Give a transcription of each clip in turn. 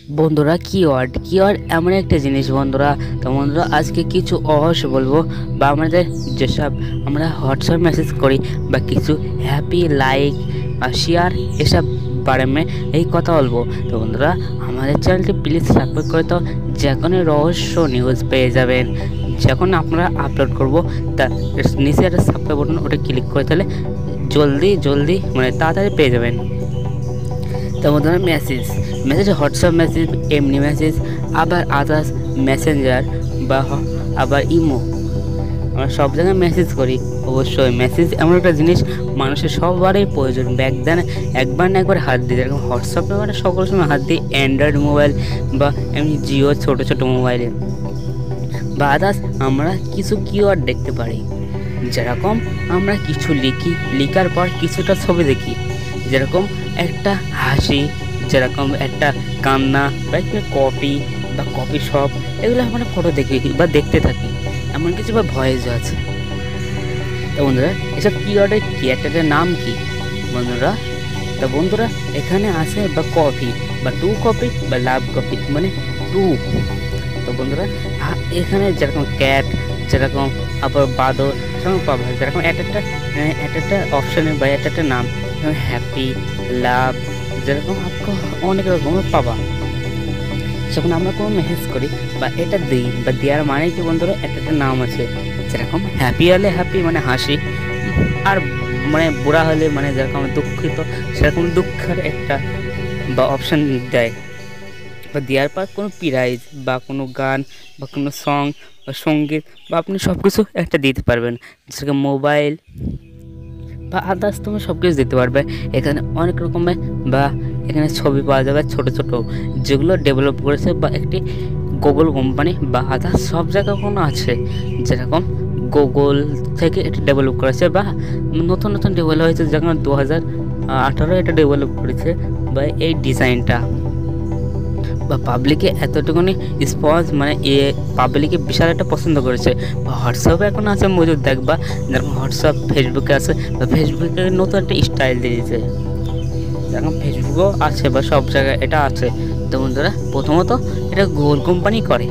বন্ধুরা, কিওয়ার্ড এমন একটা জিনিস বন্ধুরা। তো বন্ধুরা, আজকে কিছু অবশ্য বলবো বা আমাদের যেসব আমরা হোয়াটসঅ্যাপ মেসেজ করি বা কিছু হ্যাপি লাইক বা শেয়ার এসব বারে মে এই কথা বলবো। তো বন্ধুরা, আমাদের চ্যানেলটি প্লিজ সাবস্ক্রাইব করে তো যখন রহস্য নিউজ পেয়ে যাবেন। যখন আপনারা আপলোড করব তার নিচে একটা সাবস্ক্রাইব বাটন, ওটা ক্লিক করে তাহলে জলদি মানে তাড়াতাড়ি পেয়ে যাবেন। তো বন্ধুরা, মেসেজ হোয়াটসঅ্যাপ মেসেজ, এমনি মেসেজ, আবার আদার্স মেসেঞ্জার বা আবার ইমো, আমরা সব জায়গায় মেসেজ করি। অবশ্যই মেসেজ এমন একটা জিনিস মানুষের সবারই প্রয়োজন। ব্যাক দেন একবার না একবার হাত দিই, যেরকম হোয়াটসঅ্যাপে মানে সকল সময় হাত দিই অ্যান্ড্রয়েড মোবাইল বা এমনি জিও ছোটো মোবাইলে। বা আদার্স আমরা কিছু কিওয়ার্ড দেখতে পারি, যেরকম আমরা কিছু লিখার পর কিছুটা ছবি দেখি, যেরকম একটা হাসি, যেরকম একটা কান্না বা একটা কফি শপ, এগুলো আমরা ফটো দেখি বা দেখতে থাকি। এমন কিছু বা ভয়েস আছে। তো বন্ধুরা, এসব কিওয়ার্ডের ক্যারেক্টারের নাম কি বন্ধুরা? তো বন্ধুরা, এখানে আছে বা কফি বা টু কপি বা লাভ কপি মানে টু। তো বন্ধুরা, এখানে যেরকম ক্যাট, যেরকম আবার বাদর, সেরকম পাবা, যেরকম একটা অপশানে বা একটা নাম, যেমন হ্যাপি, লাভ, যেরকম অনেক রকমের পাবা। যখন আমরা কোনো মেসেজ করি বা এটা দিই বা দেওয়ার মানে কি বন্ধুরা, একটা নাম আছে। যেরকম হ্যাপি হলে হ্যাপি মানে হাসি, আর মানে বুড়া হলে মানে যেরকম দুঃখিত, সেরকম দুঃখের একটা বা অপশান দেয়। বা দেওয়ার পর কোনো প্রাইজ বা কোনো গান বা কোনো সং বা সঙ্গীত বা আপনি সব কিছু একটা দিতে পারবেন, যেরকম মোবাইল বা আদার্স তুমি সব কিছু দিতে পারবে। এখানে অনেক রকমের বা এখানে ছবি পাওয়া যাবে ছোট যেগুলো ডেভেলপ করেছে বা একটি গুগল কোম্পানি বা আদার্স সব জায়গায় কোনো আছে। যেরকম গুগল থেকে এটা ডেভেলপ করেছে বা নতুন ডেভেলপ হয়েছে, যেমন 2018 এটা ডেভেলপ করেছে বা এই ডিজাইনটা বা পাবলিকে এতটুকুনি স্পঞ্জ মানে পাবলিকে বিশাল একটা পছন্দ করেছে। বা হোয়াটসঅ্যাপে এখন আছে মজুদ দেখবা, যেরকম হোয়াটসঅ্যাপ ফেসবুকে আছে বা ফেসবুকে নতুন একটা স্টাইল দিয়েছে, যেরকম ফেসবুকও আছে বা সব জায়গায় এটা আছে। তো বন্ধুরা, প্রথমত এটা গুগল কোম্পানি করে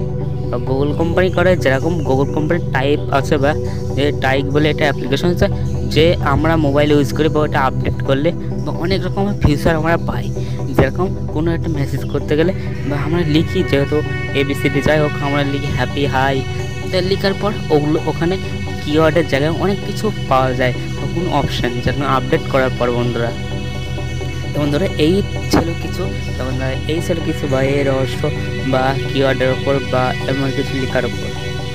যেরকম গুগল কোম্পানির টাইপ আছে বা টাইপ বলে একটা অ্যাপ্লিকেশন আছে, যে আমরা মোবাইল ইউজ করি বা ওটা আপডেট করলে বা অনেক রকমের ফিচার আমরা পাই। যেরকম কোনো একটা মেসেজ করতে গেলে বা আমরা লিখি, যেহেতু ABCD যাই হোক, আমরা লিখি হ্যাপি হাই, লেখার পর ওগুলো ওখানে কিওয়ার্ডের জায়গায় অনেক কিছু পাওয়া যায় বা কোনো অপশান, যেরকম আপডেট করার পর বন্ধুরা। তো বন্ধুরা, এই ছিল কিছু। তো বন্ধুরা, এই ছিল কিছু বা এই রহস্য বা কিওয়ার্ডের ওপর বা এমন কিছু লেখার ওপর।